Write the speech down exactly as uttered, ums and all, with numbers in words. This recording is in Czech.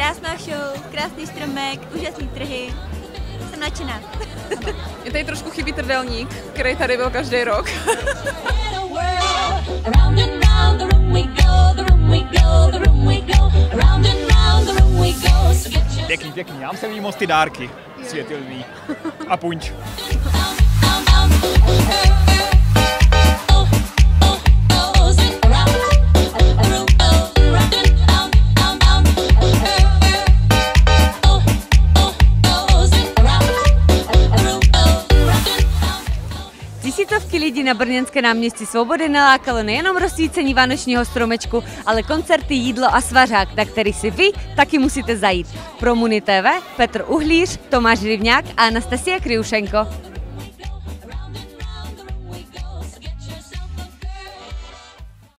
Krásná show, krásný stromek, úžasný trhy. Jsem nadšená. Je tady trošku chybí trdelník, který tady byl každý rok. Pěkný, pěkný. Já jsem jí moc ty dárky světelný. A punč. Tisícovky lidí na brněnské náměstí Svobody nalákalo nejenom rozsvícení vánočního stromečku, ale koncerty, jídlo a svařák, na který si vy taky musíte zajít. Pro Muni T V Petr Uhlíř, Tomáš Rivňák a Anastasia Kryušenko.